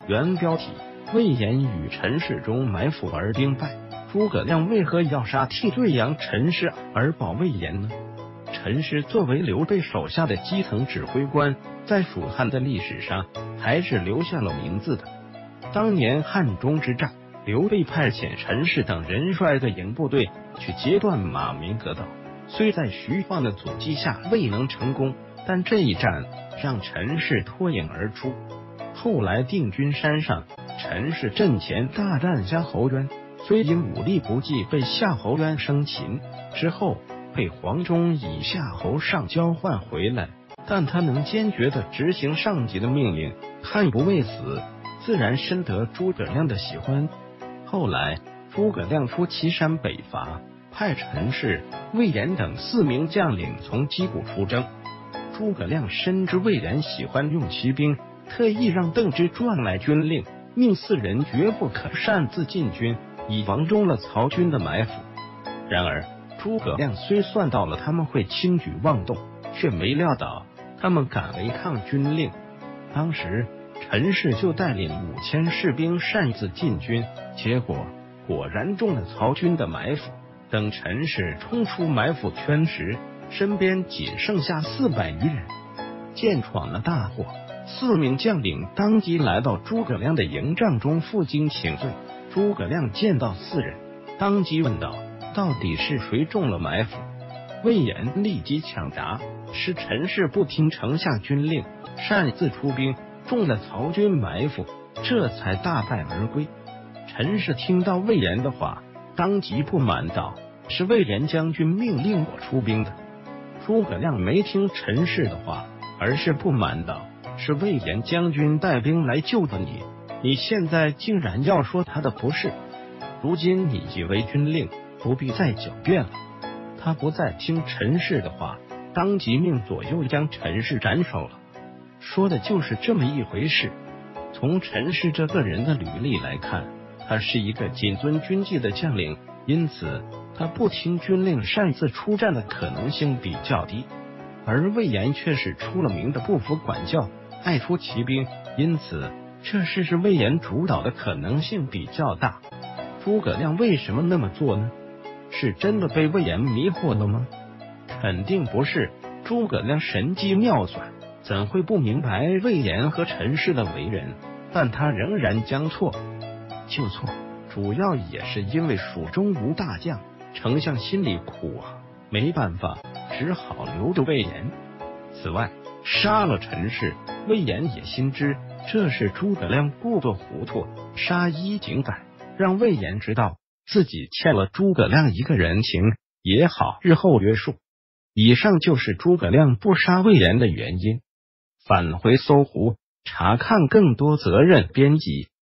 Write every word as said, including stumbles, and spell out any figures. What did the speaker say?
原标题：魏延与陈氏中埋伏而兵败，诸葛亮为何要杀替罪扬陈氏而保魏延呢？陈氏作为刘备手下的基层指挥官，在蜀汉的历史上还是留下了名字的。当年汉中之战，刘备派遣陈氏等人率的营部队去截断马鸣阁道，虽在徐晃的阻击下未能成功，但这一战让陈氏脱颖而出。后来定军山上，陈氏阵前大战夏侯渊，虽因武力不济被夏侯渊生擒，之后被黄忠以夏侯尚交换回来，但他能坚决地执行上级的命令，悍不畏死，自然深得诸葛亮的喜欢。后来诸葛亮出祁山北伐，派陈氏、魏延等四名将领从击鼓出征。诸葛亮深知魏延喜欢用骑兵，特意让邓芝传来军令，命四人绝不可擅自进军，以防中了曹军的埋伏。然而诸葛亮虽算到了他们会轻举妄动，却没料到他们敢违抗军令。当时陈氏就带领五千士兵擅自进军，结果果然中了曹军的埋伏。等陈氏冲出埋伏圈时，身边仅剩下四百余人。见闯了大祸，四名将领当即来到诸葛亮的营帐中负荆请罪。诸葛亮见到四人，当即问道：到底是谁中了埋伏？魏延立即抢答：是陈氏不听丞相军令，擅自出兵，中了曹军埋伏，这才大败而归。陈氏听到魏延的话，当即不满道：是魏延将军命令我出兵的。诸葛亮没听陈氏的话，而是不满道：是魏延将军带兵来救的你，你现在竟然要说他的不是。如今你已为军令，不必再狡辩了。他不再听陈氏的话，当即命左右将陈氏斩首了。说的就是这么一回事。从陈氏这个人的履历来看，他是一个谨遵军纪的将领，因此他不听军令擅自出战的可能性比较低。而魏延却是出了名的不服管教，爱出奇兵，因此这事是魏延主导的可能性比较大。诸葛亮为什么那么做呢？是真的被魏延迷惑了吗？肯定不是。诸葛亮神机妙算，怎会不明白魏延和陈氏的为人？但他仍然将错就错，主要也是因为蜀中无大将，丞相心里苦啊，没办法，只好留着魏延。此外，杀了陈氏，魏延也心知这是诸葛亮故作糊涂，杀一儆百，让魏延知道自己欠了诸葛亮一个人情，也好日后约束。以上就是诸葛亮不杀魏延的原因。返回搜狐，查看更多责任编辑。